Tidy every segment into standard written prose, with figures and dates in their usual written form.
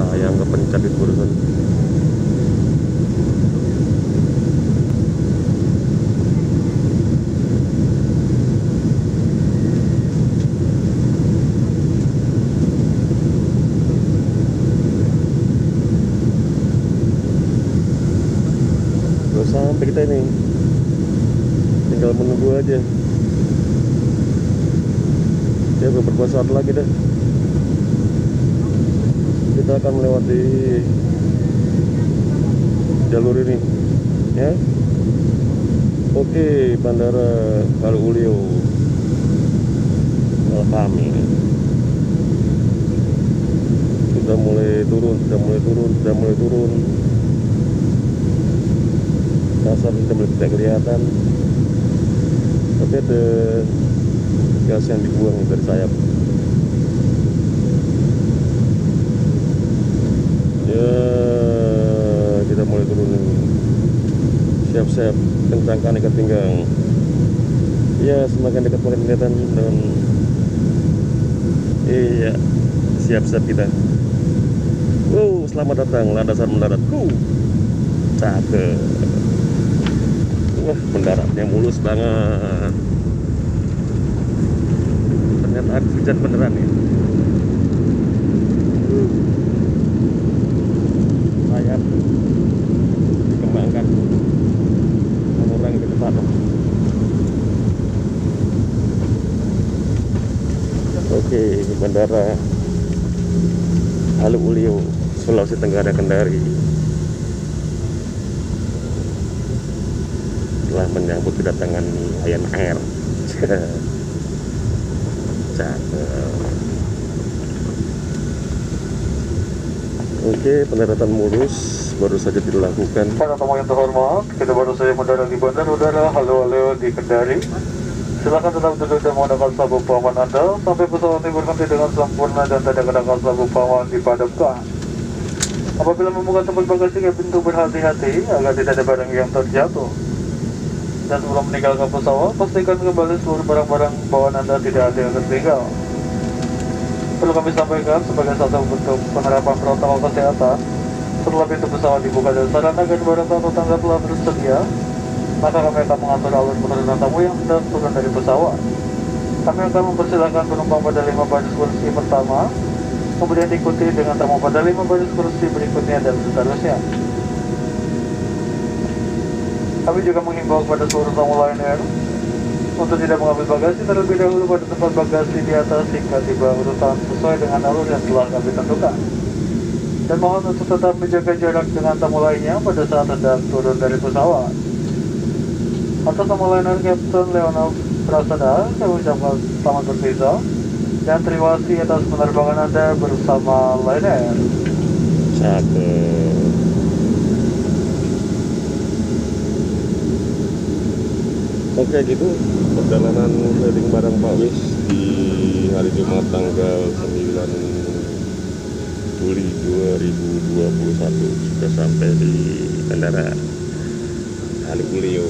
yang kepencet itu barusan. Udah sampai kita ini, tinggal menunggu aja. Ya beberapa saat lagi deh kita akan melewati jalur ini ya. Oke, Bandara Halu Olio kami sudah mulai turun. Kasar sudah mulai tidak kelihatan, tapi ada gas yang dibuang dari sayap. Ya, kita mulai turun. Siap-siap, kencangkan ikat pinggang. Ya, semakin dekat makin kelihatan. Dan iya, siap-siap kita. Selamat datang landasan mendarat. Cakep. Wah, mendaratnya mulus banget. Ternyata habis hujan beneran ya. Sayap dikembangkan, mengurangi kecepatan. Oke, Bandara Halu Olio, Sulawesi Tenggara, Kendari telah menyambut kedatangan Lion Air. Cakep. Oke, pendaratan mulus baru saja dilakukan. Para tamu yang terhormat, kita baru saja mendarat di Bandara Udara Halu Olio di Kendari. Silakan tetap duduk dan menggunakan sabuk pengaman Anda sampai pesawat ini berhenti dengan sempurna dan tidak kenakan sabuk pengaman dipadamkan. Apabila membuka tempat bagasi cabin, pintu berhati-hati agar tidak ada barang yang terjatuh. Dan sebelum meninggalkan pesawat, pastikan kembali seluruh barang-barang bawaan Anda tidak ada yang tertinggal. Perlu kami sampaikan sebagai salah satu bentuk penerapan protokol kesehatan, setelah pintu pesawat dibuka dan sarana dan barang atau tangga telah tersedia, maka kami akan mengatur alur penurunan tamu yang sedang turun dari pesawat. Kami akan mempersilahkan penumpang pada 5 baris kursi pertama, kemudian diikuti dengan tamu pada 5 baris kursi berikutnya dan seterusnya. Kami juga menghimbau kepada seluruh tamu Lion Air untuk tidak mengambil bagasi terlebih dahulu pada tempat bagasi di atas hingga tiba urutan sesuai dengan alur yang telah kami tentukan. Dan mohon untuk tetap menjaga jarak dengan tamu lainnya pada saat hendak turun dari pesawat. Atas nama Lion Air Captain Leonov Prasada, saya ucapkan selamat berpisah dan terima kasih atas penerbangan Anda bersama Lion Air. Cakep. Oke, gitu perjalanan trading barang Pak Wis di hari Jumat tanggal 9 Juli 2021 sudah sampai di Bandara Halu Olio.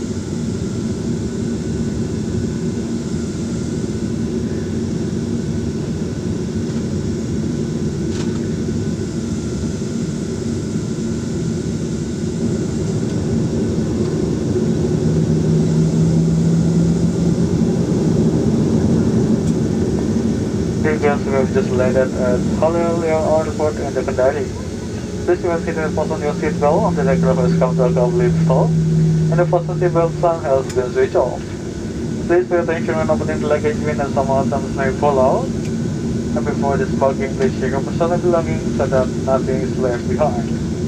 We have just landed at Halu Olio Airport in the Kendari. Please maintain and fasten your seatbelt until the aircraft is comfortably installed and the fasten seatbelt sign has been switched off. Please pay attention when opening the luggage bin as some items may fall out. And before disembarking, please check your personal belongings so that nothing is left behind.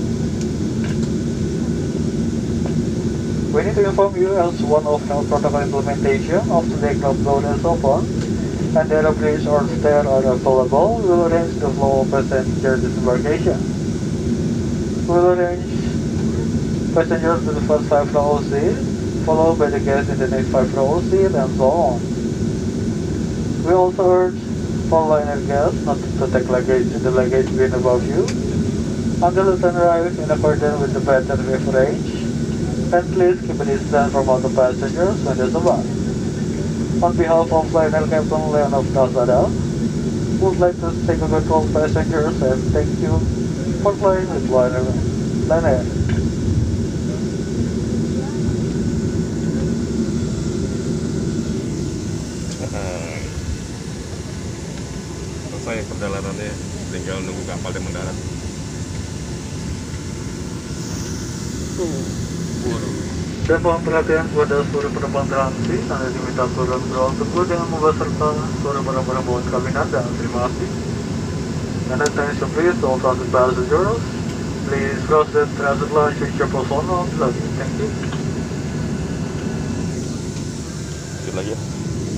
We need to inform you as one of our protocol implementation after the aircraft door is open and the bridge or stair are available, we will arrange the flow of passenger disembarkation. We will arrange passengers to the first 5 row seat, followed by the guests in the next 5 row seat, and so on. We also urge all liner guests not to take luggage in the luggage bin above you until the turn arrives in accordance with the pattern we've arranged, and please keep a distance from other passengers when disembark. On behalf of Lion Air Captain Leonov Prasada, would like to take a good all passengers and thank you for flying with Lion Air. Selesai perjalanannya, tinggal nunggu kapalnya mendarat. Dan mohon perhatian kepada seluruh penumpang transit, Anda diminta turun berawal tersebut dengan membawa serta seluruh barang-barang bawaan kabin Anda. Terima kasih. And attention please, all transit passengers. Please cross the transit line, check your personal luggage. Thank you. Sedikit lagi ya.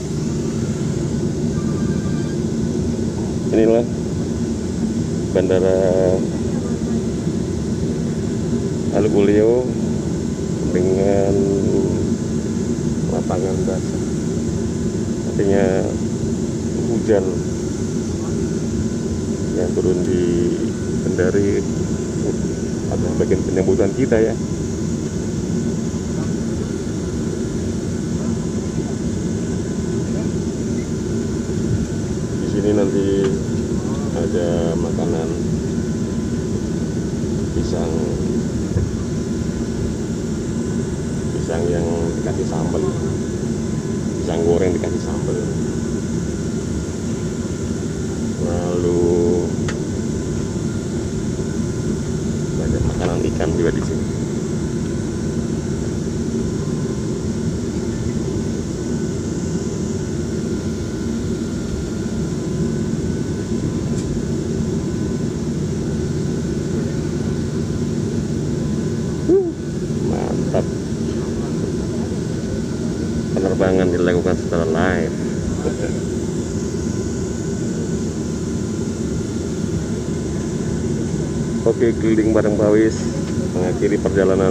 Inilah Bandara Halim Oleo dengan lapangan basah, artinya hujan yang turun di Kendari adalah bagian penyambutan kita ya. Di sini nanti ada makanan pisang yang dikasih sambal, pisang goreng dikasih sambal, lalu banyak makanan ikan juga di sini. Mantap. Penerbangan dilakukan secara live. Oke, keliling bareng Pawis mengakhiri perjalanan.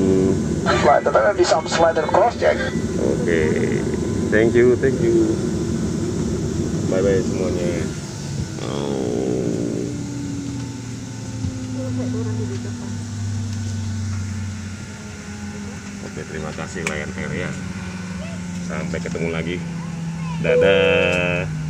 Oke, thank you. Bye bye semuanya. Oke, terima kasih Lion Air ya. Sampai ketemu lagi. Dadah.